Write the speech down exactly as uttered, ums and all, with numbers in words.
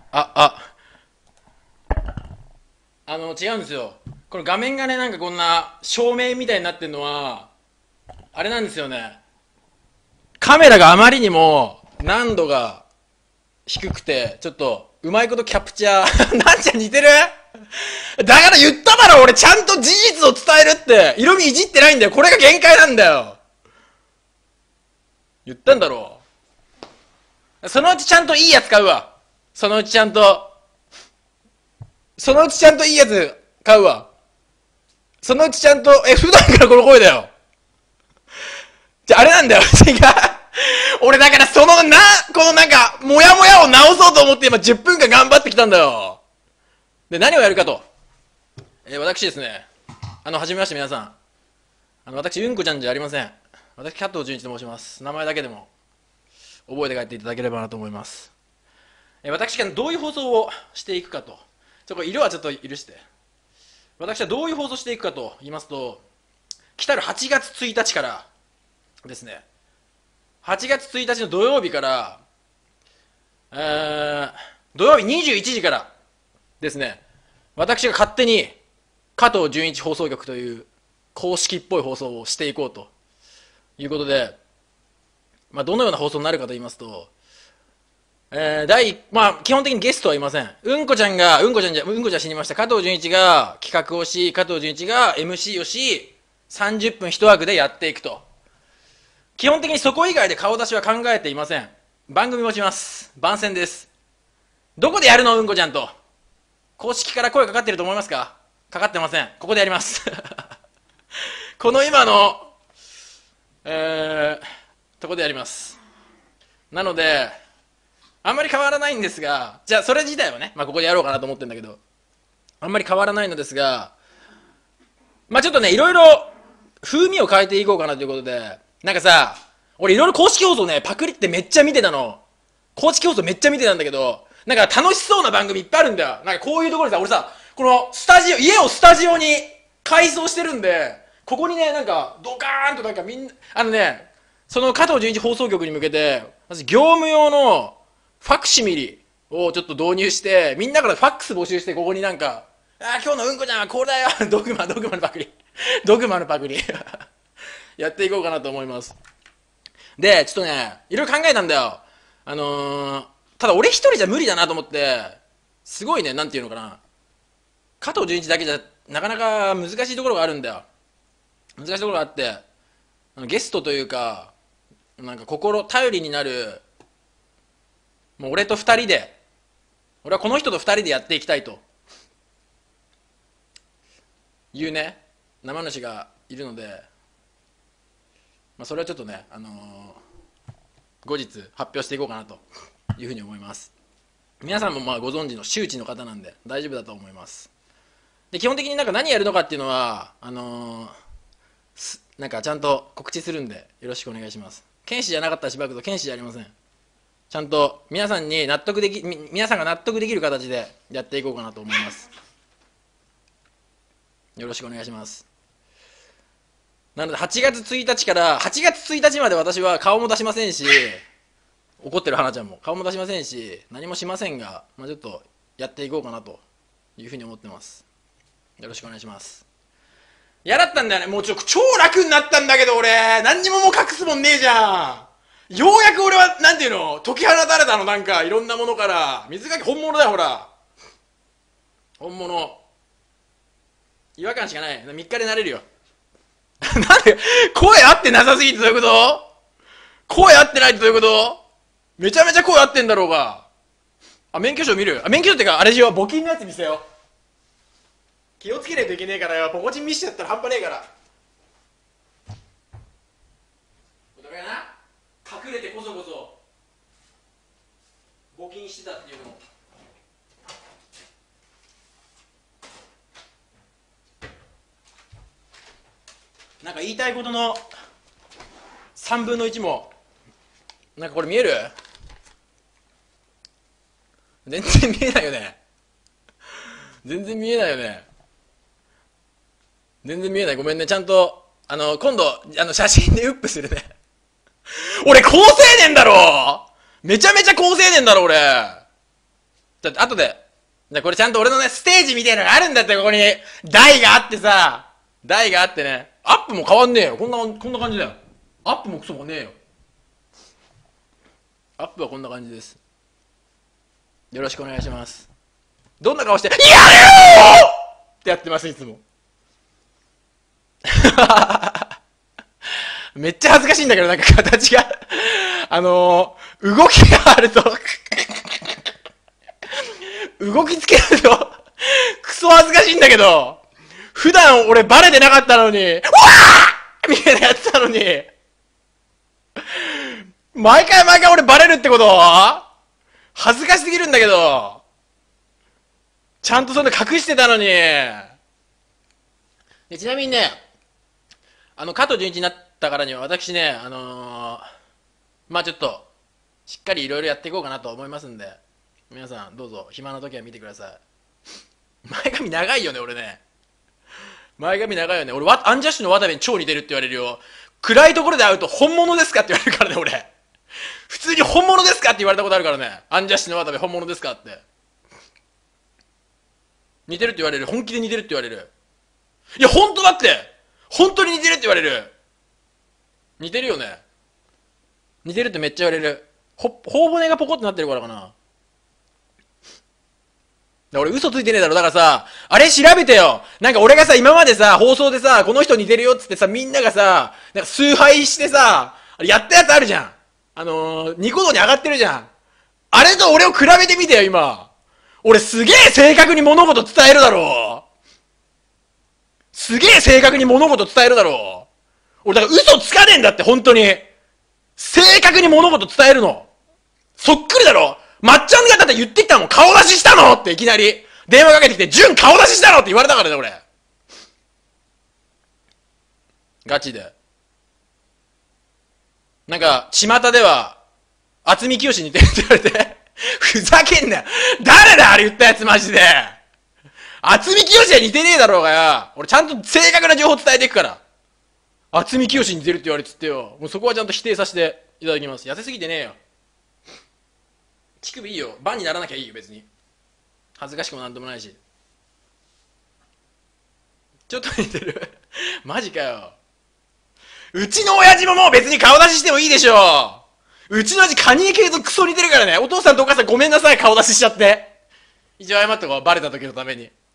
あ、あ、あの、違うんですよ。この画面がね、なんかこんな照明みたいになってんのは、あれなんですよね。カメラがあまりにも難度が低くて、ちょっと、うまいことキャプチャーなんちゃん似てるだから言っただろ俺ちゃんと事実を伝えるって。色味いじってないんだよ。これが限界なんだよ。言ったんだろう。そのうちちゃんといいやつ買うわ。そのうちちゃんと、そのうちちゃんといいやつ買うわ。そのうちちゃんと、え、普段からこの声だよ。じゃ、あれなんだよ。違う。俺だからそのな、このなんか、もやもやを直そうと思って今じゅっぷんかん頑張ってきたんだよ。で、何をやるかと。えー、私ですね。あの、はじめまして皆さん。あの、私、うんこちゃんじゃありません。私、加藤純一と申します。名前だけでも、覚えて帰っていただければなと思います。えー、私がどういう放送をしていくかと。ちょ、これ色はちょっと許して。私はどういう放送していくかと言いますと、来たるはちがつついたちからですね、はちがつついたちの土曜日から、えー、土曜日にじゅういちじからですね、私が勝手に加藤純一放送局という公式っぽい放送をしていこうということで、まあ、どのような放送になるかと言いますと、えー、第、まあ、基本的にゲストはいません。うんこちゃんが、うんこちゃんじゃ、うんこちゃん死にました。加藤純一が企画をし、加藤純一が エムシー をし、さんじゅっぷん一枠でやっていくと。基本的にそこ以外で顔出しは考えていません。番組持ちます。番宣です。どこでやるのうんこちゃんと。公式から声かかってると思いますか？かかってません。ここでやります。この今の、えー、とこでやります。なので、あんまり変わらないんですが、じゃあそれ自体はね、まあここでやろうかなと思ってるんだけど、あんまり変わらないのですが、まあちょっとね、いろいろ風味を変えていこうかなということで、なんかさ、俺いろいろ公式放送ね、パクリってめっちゃ見てたの。公式放送めっちゃ見てたんだけど、なんか楽しそうな番組いっぱいあるんだよ。なんかこういうところでさ、俺さ、このスタジオ、家をスタジオに改装してるんで、ここにね、なんかドカーンとなんかみんな、あのね、その加藤純一放送局に向けて、まず業務用のファクシミリをちょっと導入して、みんなからファックス募集して、ここになんか、あー今日のうんこちゃんはこれだよドグマ、ドグマのパクリ。ドグマのパクリ。やっていこうかなと思います。で、ちょっとね、いろいろ考えたんだよ。あのー、ただ俺一人じゃ無理だなと思って、すごいね、なんていうのかな。加藤純一だけじゃなかなか難しいところがあるんだよ。難しいところがあって、あのゲストというか、なんか心、頼りになる、もう俺と二人で、俺はこの人と二人でやっていきたいというね、生主がいるので、まあ、それはちょっとね、あのー、後日発表していこうかなというふうに思います。皆さんもまあご存知の周知の方なんで大丈夫だと思います。で、基本的になんか何やるのかっていうのは、あのー、なんかちゃんと告知するんでよろしくお願いします。剣士じゃなかったらしばらくと剣士じゃありません。ちゃんと皆さんに納得でき、皆さんが納得できる形でやっていこうかなと思います。よろしくお願いします。なのではちがつついたちからはちがつついたちまで私は顔も出しませんし、怒ってる花ちゃんも顔も出しませんし、何もしませんが、まあ、ちょっとやっていこうかなというふうに思ってます。よろしくお願いします。嫌だったんだよね。もうちょっと超楽になったんだけど俺、何にももう隠すもんねえじゃん。ようやく俺は、なんていうの、解き放たれたの、なんかいろんなものから。水かけ本物だよ、ほら。本物。違和感しかない。みっかで慣れるよ。なんで、声合ってなさすぎてどういうこと？声合ってないってどういうこと？めちゃめちゃ声合ってんだろうが。あ、免許証見る？あ、免許証ってか、あれしよう。募金のやつ見せよう。気をつけないといけねえからよ。ポコチン見しちゃったら半端ねえから。これかな？隠れてこそこそ募金してたっていうの。なんか言いたいことのさんぶんのいちも、なんかこれ見える？全然見えないよね。全然見えないよね。全然見えない。ごめんね。ちゃんと、あの、今度、あの、写真でウップするね。俺、高青年だろ！めちゃめちゃ高青年だろ、俺。じゃちょっと後で、じゃこれちゃんと俺のね、ステージみたいなのがあるんだって、ここに。台があってさ、台があってね。アップも変わんねえよ。こんな、こんな感じだよ。アップもクソもねえよ。アップはこんな感じです。よろしくお願いします。どんな顔して、やれよーってやってます、いつも。めっちゃ恥ずかしいんだけど、なんか形が。あのー、動きがあると、動きつけると、クソ恥ずかしいんだけど、普段俺バレてなかったのに、うわーみたいなやってたのに、毎回毎回俺バレるってこと？恥ずかしすぎるんだけど、ちゃんとそんな隠してたのに。でちなみにね、あの、加藤純一になったからには私ね、あのー、まあちょっと、しっかりいろいろやっていこうかなと思いますんで、皆さんどうぞ暇な時は見てください。前髪長いよね、俺ね。前髪長いよね。俺、アンジャッシュの渡部に超似てるって言われるよ。暗いところで会うと本物ですかって言われるからね、俺。普通に本物ですかって言われたことあるからね。アンジャッシュの渡部本物ですかって。似てるって言われる。本気で似てるって言われる。いや、本当だって。本当に似てるって言われる。似てるよね。似てるってめっちゃ言われる。ほ、頬骨がポコってなってるからかな。俺嘘ついてねえだろ。だからさ、あれ調べてよ。なんか俺がさ、今までさ、放送でさ、この人似てるよっつってさ、みんながさ、なんか崇拝してさ、あれやったやつあるじゃん。あのー、ニコ動に上がってるじゃん。あれと俺を比べてみてよ、今。俺すげえ正確に物事伝えるだろ。すげえ正確に物事伝えるだろ。俺だから嘘つかねえんだって、本当に。正確に物事伝えるの。そっくりだろ。まっちゃんがだって言ってきたもん。顔出ししたのっていきなり。電話かけてきて、純顔出ししたのって言われたからね、俺。ガチで。なんか、巷では、渥美清に似てるって言われて、ふざけんなよ。誰だあれ言ったやつマジで。渥美清は似てねえだろうがよ。俺ちゃんと正確な情報伝えていくから。渥美清に似てるって言われてってよ。もうそこはちゃんと否定させていただきます。痩せすぎてねえよ。乳首いいよ。バンにならなきゃいいよ、別に。恥ずかしくもなんともないし。ちょっと似てる。マジかよ。うちの親父ももう別に顔出ししてもいいでしょ。うちの親父カニエ系とクソ似てるからね。お父さんとお母さんごめんなさい、顔出ししちゃって。一応謝っとこう、バレた時のために。